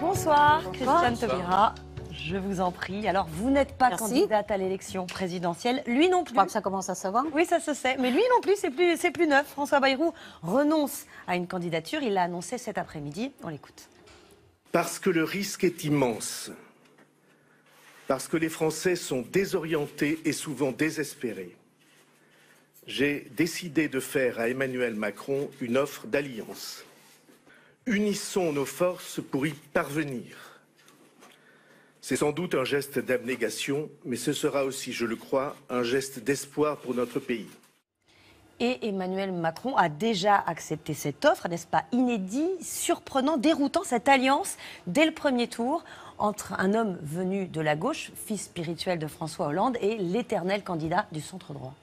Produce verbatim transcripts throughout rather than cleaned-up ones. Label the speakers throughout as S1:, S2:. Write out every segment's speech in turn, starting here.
S1: Bonsoir, Christiane Taubira. Je vous en prie. Alors, vous n'êtes pas
S2: Merci.
S1: candidate à l'élection présidentielle. Lui non plus.
S2: Je crois que ça commence à savoir.
S1: Oui, ça se sait. Mais lui non plus, c'est plus, c'est plus neuf. François Bayrou renonce à une candidature. Il l'a annoncé cet après-midi. On l'écoute.
S3: Parce que le risque est immense. Parce que les Français sont désorientés et souvent désespérés. J'ai décidé de faire à Emmanuel Macron une offre d'alliance. Unissons nos forces pour y parvenir. C'est sans doute un geste d'abnégation, mais ce sera aussi, je le crois, un geste d'espoir pour notre pays.
S1: Et Emmanuel Macron a déjà accepté cette offre, n'est-ce pas inédit, surprenant, déroutant, cette alliance dès le premier tour entre un homme venu de la gauche, fils spirituel de François Hollande, et l'éternel candidat du centre droit.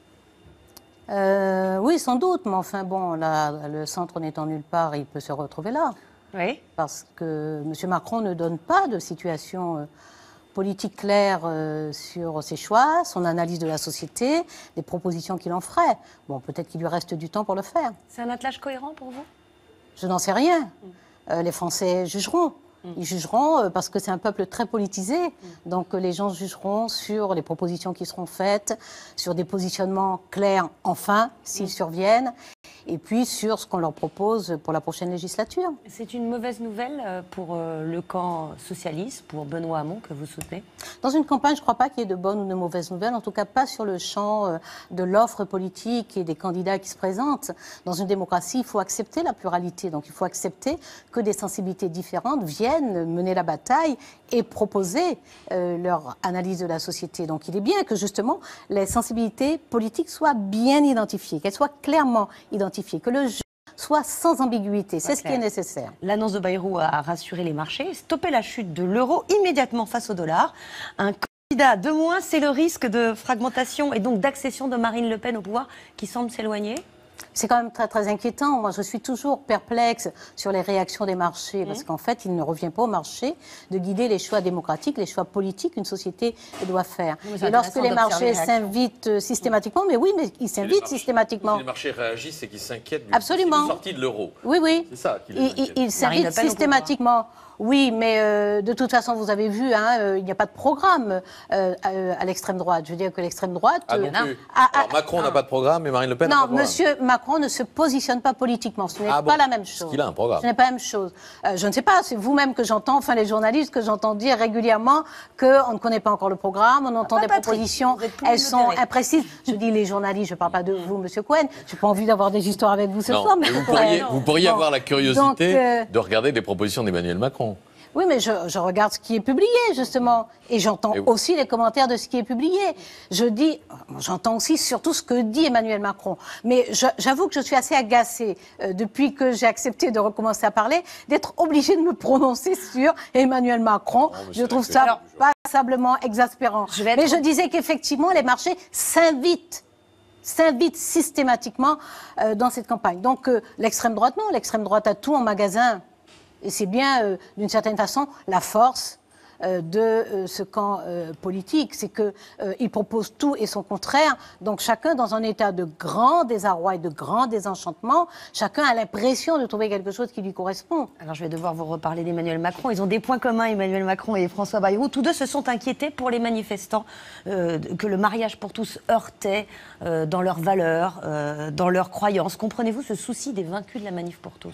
S2: Euh, oui, sans doute, mais enfin bon, là, le centre n'étant nulle part, il peut se retrouver là.
S1: Oui.
S2: Parce que M. Macron ne donne pas de situation euh, politique claire euh, sur ses choix, son analyse de la société, des propositions qu'il en ferait. Bon, peut-être qu'il lui reste du temps pour le faire.
S1: C'est un attelage cohérent pour vous?
S2: Je n'en sais rien. Euh, les Français jugeront. Ils jugeront euh, parce que c'est un peuple très politisé. Donc euh, les gens jugeront sur les propositions qui seront faites, sur des positionnements clairs, enfin, s'ils surviennent, et puis sur ce qu'on leur propose pour la prochaine législature.
S1: C'est une mauvaise nouvelle euh, pour euh, le camp socialiste, pour Benoît Hamon, que vous soutenez?
S2: Dans une campagne, je ne crois pas qu'il y ait de bonnes ou de mauvaises nouvelles, en tout cas pas sur le champ euh, de l'offre politique et des candidats qui se présentent. Dans une démocratie, il faut accepter la pluralité, donc il faut accepter que des sensibilités différentes viennent mener la bataille et proposer euh, leur analyse de la société. Donc il est bien que justement les sensibilités politiques soient bien identifiées, qu'elles soient clairement identifiées, que le jeu soit sans ambiguïté. C'est ce qui est nécessaire.
S1: L'annonce de Bayrou a rassuré les marchés, stoppé la chute de l'euro immédiatement face au dollar. Un candidat de moins, c'est le risque de fragmentation et donc d'accession de Marine Le Pen au pouvoir qui semble s'éloigner.
S2: C'est quand même très, très inquiétant. Moi, je suis toujours perplexe sur les réactions des marchés, parce qu'en fait, il ne revient pas au marché de guider les choix démocratiques, les choix politiques qu'une société doit faire. Et lorsque les marchés s'invitent systématiquement, mais oui, mais ils s'invitent systématiquement.
S4: Si les marchés réagissent, c'est qu'ils s'inquiètent
S2: de la
S4: sortie de l'euro.
S2: Oui, oui.
S4: C'est ça qui les
S2: inquiète. Ils s'invitent systématiquement. Oui, mais euh, de toute façon, vous avez vu, hein, euh, il n'y a pas de programme euh, à, à l'extrême droite. Je veux dire que l'extrême droite...
S4: Ah non
S2: euh,
S4: plus. Alors, Macron n'a pas de programme et Marine Le Pen n'a pas de programme.
S2: Non, Monsieur Macron ne se positionne pas politiquement. Ce n'est
S4: ah
S2: pas
S4: bon
S2: la même chose.
S4: Est-ce qu'il a un programme?
S2: Ce n'est pas la même chose. Euh, je ne sais pas, c'est vous-même que j'entends, enfin les journalistes, que j'entends dire régulièrement qu'on ne connaît pas encore le programme, on entend ah, des Patrick, propositions, elles sont imprécises. Je dis les journalistes, je ne parle pas de vous, Monsieur Cohen. Je n'ai pas envie d'avoir des histoires avec vous ce
S4: non,
S2: soir. Mais
S4: vous pourriez, vous pourriez
S2: bon,
S4: avoir la curiosité donc, euh... de regarder les propositions d'Emmanuel Macron.
S2: Oui, mais je, je regarde ce qui est publié, justement. Et j'entends aussi les commentaires de ce qui est publié. Je dis, j'entends aussi surtout ce que dit Emmanuel Macron. Mais j'avoue que je suis assez agacée, euh, depuis que j'ai accepté de recommencer à parler, d'être obligée de me prononcer sur Emmanuel Macron. Oh, je trouve ça alors, passablement exaspérant. Je mais je disais qu'effectivement, les marchés s'invitent s'invitent systématiquement euh, dans cette campagne. Donc, euh, l'extrême droite, non. L'extrême droite a tout en magasin. Et c'est bien, euh, d'une certaine façon, la force euh, de euh, ce camp euh, politique. C'est qu'il euh, propose tout et son contraire. Donc chacun, dans un état de grand désarroi et de grand désenchantement, chacun a l'impression de trouver quelque chose qui lui correspond.
S1: Alors je vais devoir vous reparler d'Emmanuel Macron. Ils ont des points communs, Emmanuel Macron et François Bayrou. Tous deux se sont inquiétés pour les manifestants euh, que le mariage pour tous heurtait euh, dans leurs valeurs, euh, dans leurs croyances. Comprenez-vous ce souci des vaincus de la manif pour tous ?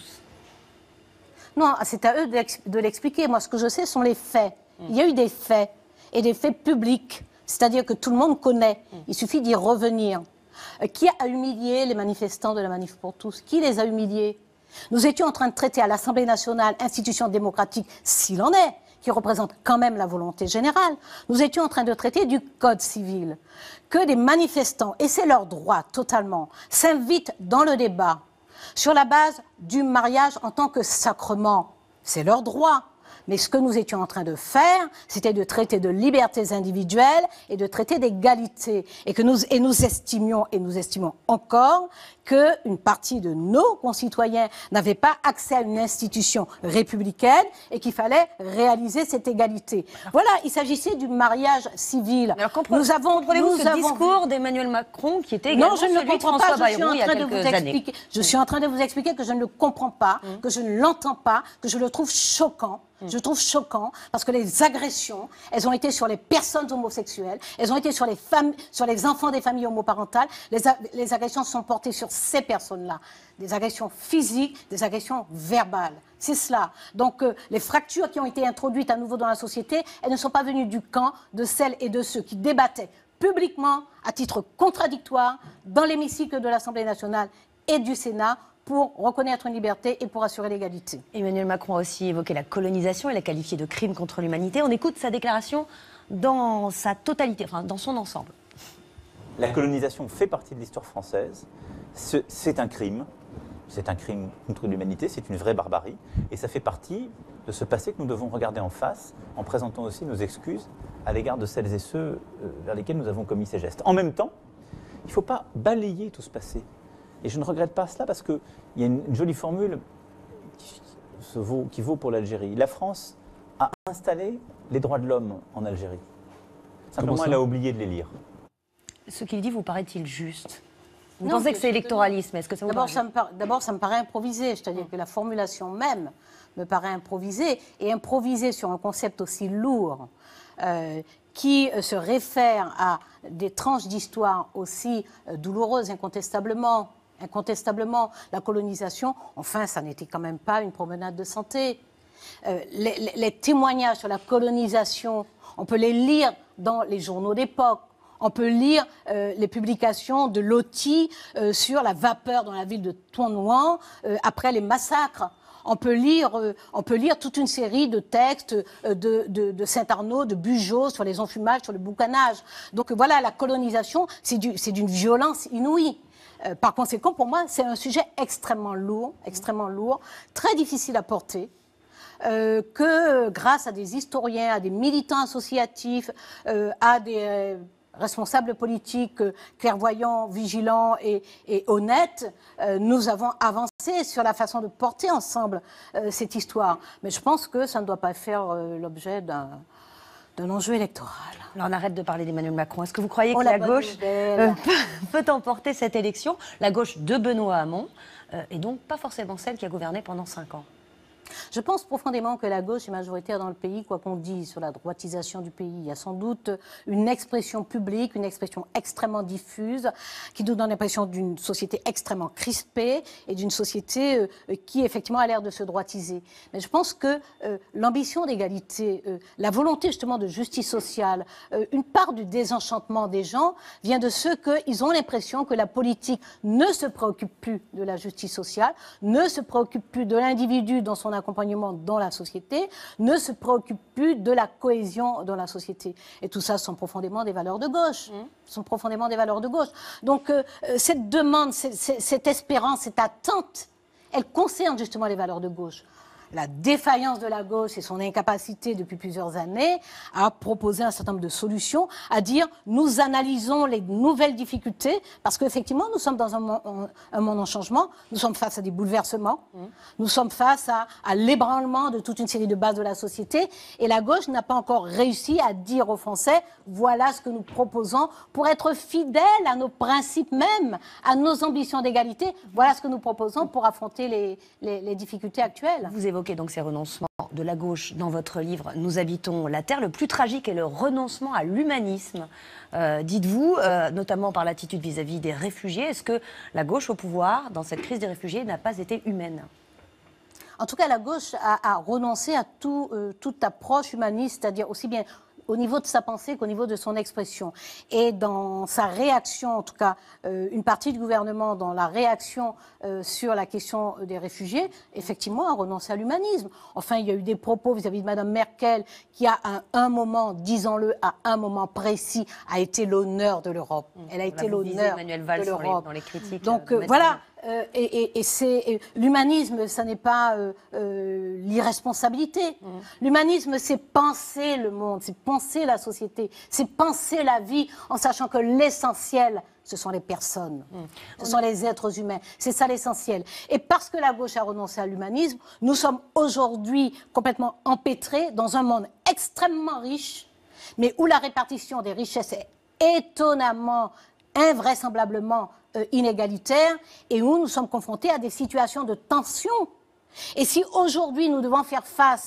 S2: Non, c'est à eux de l'expliquer. Moi, ce que je sais sont les faits. Mmh. Il y a eu des faits, et des faits publics, c'est-à-dire que tout le monde connaît. Mmh. Il suffit d'y revenir. Euh, qui a humilié les manifestants de la Manif pour tous? Qui les a humiliés? Nous étions en train de traiter à l'Assemblée nationale, institution démocratique, s'il en est, qui représente quand même la volonté générale. Nous étions en train de traiter du Code civil. Que des manifestants, et c'est leur droit totalement, s'invitent dans le débat sur la base du mariage en tant que sacrement. C'est leur droit. Mais ce que nous étions en train de faire, c'était de traiter de libertés individuelles et de traiter d'égalité. Et que nous, et nous estimions, et nous estimons encore, qu'une partie de nos concitoyens n'avait pas accès à une institution républicaine et qu'il fallait réaliser cette égalité. Voilà, il s'agissait du mariage civil.
S1: Alors, nous avons, comprenez-vous ce avons... discours d'Emmanuel Macron qui était également
S2: non, je ne
S1: celui
S2: le comprends
S1: de François
S2: pas. Je suis
S1: Bayrou
S2: en
S1: il y a
S2: train de vous
S1: quelques
S2: expliquer.
S1: années.
S2: Je suis en train de vous expliquer que je ne le comprends pas, mmh. que je ne l'entends pas, que je le trouve choquant. Je trouve choquant parce que les agressions, elles ont été sur les personnes homosexuelles, elles ont été sur les femmes, sur les enfants des familles homoparentales. Les, a les agressions sont portées sur ces personnes-là. Des agressions physiques, des agressions verbales. C'est cela. Donc euh, les fractures qui ont été introduites à nouveau dans la société, elles ne sont pas venues du camp de celles et de ceux qui débattaient publiquement, à titre contradictoire, dans l'hémicycle de l'Assemblée nationale et du Sénat, pour reconnaître une liberté et pour assurer l'égalité.
S1: Emmanuel Macron a aussi évoqué la colonisation et l'a qualifiée de crime contre l'humanité. On écoute sa déclaration dans sa totalité, enfin dans son ensemble.
S5: La colonisation fait partie de l'histoire française. C'est un crime. C'est un crime contre l'humanité, c'est une vraie barbarie. Et ça fait partie de ce passé que nous devons regarder en face, en présentant aussi nos excuses à l'égard de celles et ceux vers lesquels nous avons commis ces gestes. En même temps, il ne faut pas balayer tout ce passé. Et je ne regrette pas cela parce qu'il y a une, une jolie formule qui, se vaut, qui vaut pour l'Algérie. La France a installé les droits de l'homme en Algérie. Simplement, elle a oublié de les lire.
S1: Ce qu'il dit vous paraît-il juste? Vous non, pensez que c'est électoralisme? Est-ce que ça vous
S2: D'abord, ça, ça me paraît improvisé. C'est-à-dire que la formulation même me paraît improvisée. Et improvisée sur un concept aussi lourd euh, qui euh, se réfère à des tranches d'histoire aussi euh, douloureuses, incontestablement. Incontestablement, la colonisation, enfin, ça n'était quand même pas une promenade de santé. Euh, les, les, les témoignages sur la colonisation, on peut les lire dans les journaux d'époque. On peut lire euh, les publications de Loti euh, sur la vapeur dans la ville de Tournois euh, après les massacres. On peut lire, euh, on peut lire toute une série de textes euh, de, de, de Saint-Arnaud, de Bugeaud sur les enfumages, sur le boucanage. Donc euh, voilà, la colonisation, c'est du, c'est d'une violence inouïe. Euh, par conséquent, pour moi, c'est un sujet extrêmement lourd, extrêmement lourd, très difficile à porter. Euh, que grâce à des historiens, à des militants associatifs, euh, à des euh, responsables politiques euh, clairvoyants, vigilants et, et honnêtes, euh, nous avons avancé sur la façon de porter ensemble euh, cette histoire. Mais je pense que ça ne doit pas faire euh, l'objet d'un d'un enjeu électoral.
S1: Alors on arrête de parler d'Emmanuel Macron. Est-ce que vous croyez oh, que la, la gauche euh, peut, peut emporter cette élection? La gauche de Benoît Hamon, euh, et donc pas forcément celle qui a gouverné pendant cinq ans.
S2: Je pense profondément que la gauche est majoritaire dans le pays, quoi qu'on dise sur la droitisation du pays. Il y a sans doute une expression publique, une expression extrêmement diffuse, qui nous donne l'impression d'une société extrêmement crispée et d'une société euh, qui, effectivement, a l'air de se droitiser. Mais je pense que euh, l'ambition d'égalité, euh, la volonté, justement, de justice sociale, euh, une part du désenchantement des gens vient de ceux qu'ils ont l'impression que la politique ne se préoccupe plus de la justice sociale, ne se préoccupe plus de l'individu dans son accompagnement dans la société, ne se préoccupe plus de la cohésion dans la société. Et tout ça sont profondément des valeurs de gauche. Mmh. sont profondément des valeurs de gauche. Donc euh, cette demande, cette, cette espérance, cette attente, elle concerne justement les valeurs de gauche. La défaillance de la gauche et son incapacité depuis plusieurs années à proposer un certain nombre de solutions, à dire nous analysons les nouvelles difficultés, parce qu'effectivement nous sommes dans un, un, un monde en changement, nous sommes face à des bouleversements, mmh. nous sommes face à, à l'ébranlement de toute une série de bases de la société, et la gauche n'a pas encore réussi à dire aux Français voilà ce que nous proposons pour être fidèles à nos principes mêmes, à nos ambitions d'égalité, voilà ce que nous proposons pour affronter les, les, les difficultés actuelles.
S1: Vous évoquez donc ces renoncements de la gauche dans votre livre « Nous habitons la Terre ». Le plus tragique est le renoncement à l'humanisme, euh, dites-vous, euh, notamment par l'attitude vis-à-vis des réfugiés. Est-ce que la gauche au pouvoir, dans cette crise des réfugiés, n'a pas été humaine ?
S2: En tout cas, la gauche a, a renoncé à tout, euh, toute approche humaniste, c'est-à-dire aussi bien au niveau de sa pensée qu'au niveau de son expression. Et dans sa réaction, en tout cas, euh, une partie du gouvernement, dans la réaction euh, sur la question des réfugiés, effectivement, a renoncé à l'humanisme. Enfin, il y a eu des propos vis-à-vis de Mme Merkel, qui à un, un moment, disons-le, à un moment précis, a été l'honneur de l'Europe. Elle a été l'honneur de l'Europe.
S1: Dans les critiques.
S2: Donc, euh, voilà. Euh, et, et, et c'est l'humanisme, ça n'est pas euh, euh, l'irresponsabilité. Mmh. L'humanisme, c'est penser le monde, c'est penser la société, c'est penser la vie en sachant que l'essentiel, ce sont les personnes, mmh. ce sont les êtres humains. C'est ça l'essentiel. Et parce que la gauche a renoncé à l'humanisme, nous sommes aujourd'hui complètement empêtrés dans un monde extrêmement riche, mais où la répartition des richesses est étonnamment, invraisemblablement Euh, inégalitaire et où nous sommes confrontés à des situations de tension. Et si aujourd'hui nous devons faire face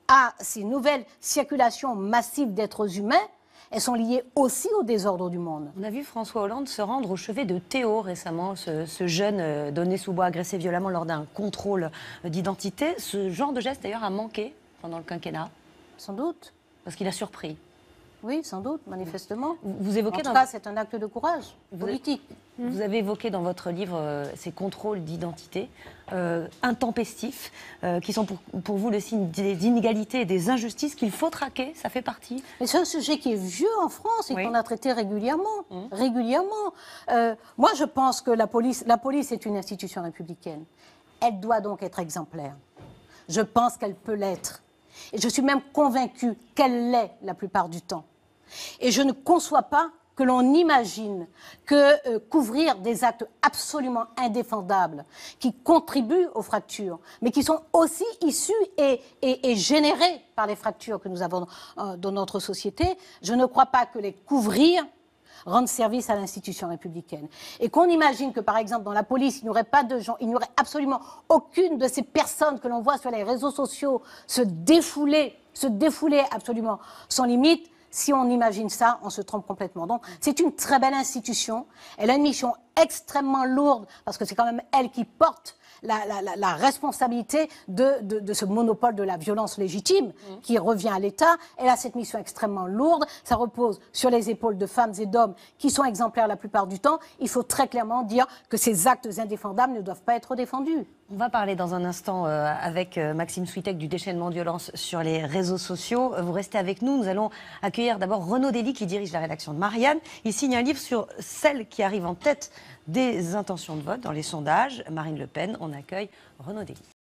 S2: à ces nouvelles circulations massives d'êtres humains, elles sont liées aussi au désordre du monde.
S1: On a vu François Hollande se rendre au chevet de Théo récemment, ce, ce jeune euh, d'Aulnay-sous-Bois agressé violemment lors d'un contrôle d'identité. Ce genre de geste d'ailleurs a manqué pendant le quinquennat.
S2: Sans doute.
S1: Parce qu'il a surpris.
S2: Oui, sans doute, manifestement.
S1: Vous, vous évoquez
S2: en tout
S1: dans...
S2: cas, c'est un acte de courage
S1: vous
S2: politique.
S1: Avez, vous avez évoqué dans votre livre euh, ces contrôles d'identité euh, intempestifs, euh, qui sont pour, pour vous le signe des inégalités et des injustices qu'il faut traquer, ça fait partie.
S2: Mais c'est un sujet qui est vieux en France et
S1: oui.
S2: qu'on a traité régulièrement.
S1: Mmh.
S2: régulièrement. Euh, moi, je pense que la police, la police est une institution républicaine. Elle doit donc être exemplaire. Je pense qu'elle peut l'être. Et je suis même convaincue qu'elle l'est la plupart du temps. Et je ne conçois pas que l'on imagine que euh, couvrir des actes absolument indéfendables qui contribuent aux fractures, mais qui sont aussi issus et, et, et générés par les fractures que nous avons euh, dans notre société, je ne crois pas que les couvrir rendre service à l'institution républicaine. Et qu'on imagine que, par exemple, dans la police, il n'y aurait pas de gens, il n'y aurait absolument aucune de ces personnes que l'on voit sur les réseaux sociaux se défouler, se défouler absolument sans limite. Si on imagine ça, on se trompe complètement. Donc, c'est une très belle institution. Elle a une mission extrêmement lourde, parce que c'est quand même elle qui porte la, la, la, la responsabilité de, de, de ce monopole de la violence légitime mmh. qui revient à l'État. Elle a cette mission extrêmement lourde. Ça repose sur les épaules de femmes et d'hommes qui sont exemplaires la plupart du temps. Il faut très clairement dire que ces actes indéfendables ne doivent pas être défendus.
S1: On va parler dans un instant euh, avec euh, Maxime Switek du déchaînement de violence sur les réseaux sociaux. Vous restez avec nous. Nous allons accueillir d'abord Renaud Dely qui dirige la rédaction de Marianne. Il signe un livre sur celle qui arrive en tête des intentions de vote dans les sondages. Marine Le Pen, on accueille Renaud Dely.